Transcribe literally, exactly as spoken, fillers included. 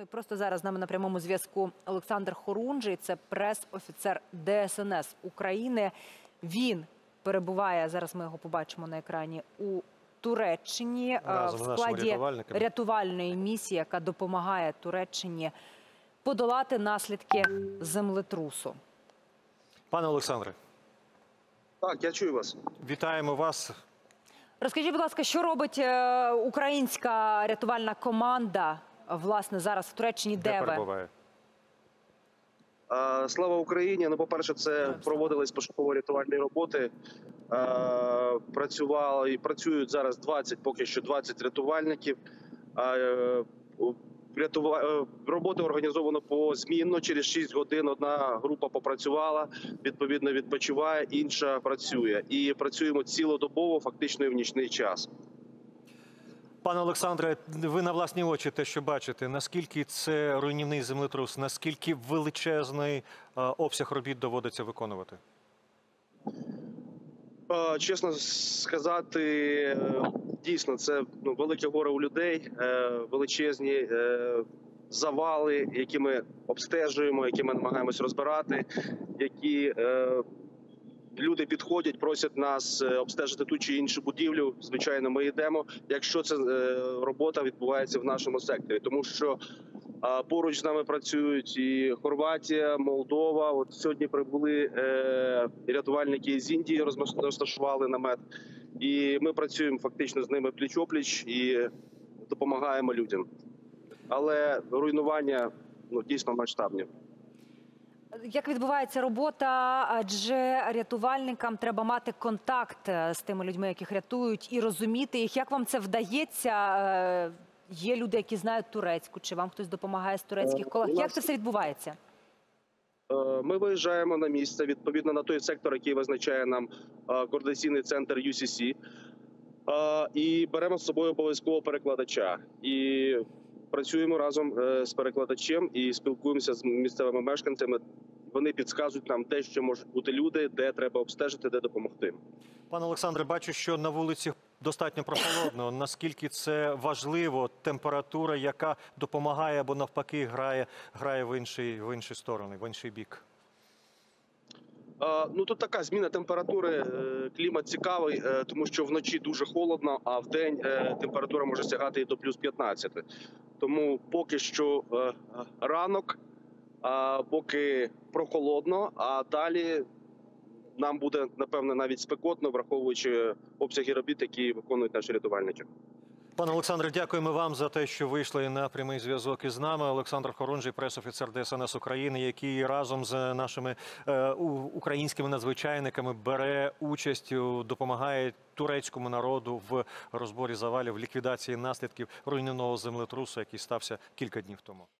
Ну і просто зараз з нами на прямому зв'язку Олександр Хорунжий, це прес-офіцер Де Ес Ен Ес України. Він перебуває, зараз ми його побачимо на екрані, у Туреччині разом в складі рятувальної місії, яка допомагає Туреччині подолати наслідки землетрусу. Пане Олександре. Так, я чую вас. Вітаємо вас. Розкажіть, будь ласка, що робить українська рятувальна команда, власне, зараз в Туреччині, де, де ви? перебуває? А, слава Україні! Ну, по-перше, це проводились пошуково-рятувальні роботи. А, працювали і працюють зараз двадцять, поки що двадцять рятувальників. А, Рятува... Роботи організовано позмінно. Через шість годин одна група попрацювала, відповідно відпочиває, інша працює. І працюємо цілодобово, фактично і в нічний час. Пане Олександре, ви на власні очі те, що бачите, наскільки це руйнівний землетрус, наскільки величезний обсяг робіт доводиться виконувати? Чесно сказати, дійсно, це ну, велике горе у людей, величезні завали, які ми обстежуємо, які ми намагаємось розбирати, які люди підходять, просять нас обстежити ту чи іншу будівлю. Звичайно, ми йдемо, якщо ця робота відбувається в нашому секторі. Тому що поруч з нами працюють і Хорватія, Молдова. От сьогодні прибули рятувальники з Індії, розташували намет. І ми працюємо фактично з ними пліч-опліч і допомагаємо людям. Але руйнування ну, дійсно масштабні. Як відбувається робота? Адже рятувальникам треба мати контакт з тими людьми, яких рятують, і розуміти їх. Як вам це вдається? Є люди, які знають турецьку, чи вам хтось допомагає з турецьких колег? Як це все відбувається? Ми виїжджаємо на місце, відповідно на той сектор, який визначає нам координаційний центр Ю Сі Сі, і беремо з собою обов'язково перекладача. І працюємо разом з перекладачем і спілкуємося з місцевими мешканцями. Вони підказують нам, де ще можуть бути люди, де треба обстежити, де допомогти. Пане Олександре, бачу, що на вулиці достатньо прохолодно. Наскільки це важливо, температура, яка допомагає або навпаки грає, грає в інший, в інші сторони, в інший бік? Ну, тут така зміна температури, клімат цікавий, тому що вночі дуже холодно, а вдень температура може сягати і до плюс п'ятнадцяти. Тому поки що ранок, поки прохолодно, а далі нам буде, напевно, навіть спекотно, враховуючи обсяги робіт, які виконують наші рятувальники. Пане Олександре, дякуємо вам за те, що вийшли на прямий зв'язок із нами. Олександр Хорунжий, прес-офіцер Де Ес Ен Ес України, який разом з нашими е, українськими надзвичайниками бере участь, допомагає турецькому народу в розборі завалів, ліквідації наслідків руйнівного землетрусу, який стався кілька днів тому.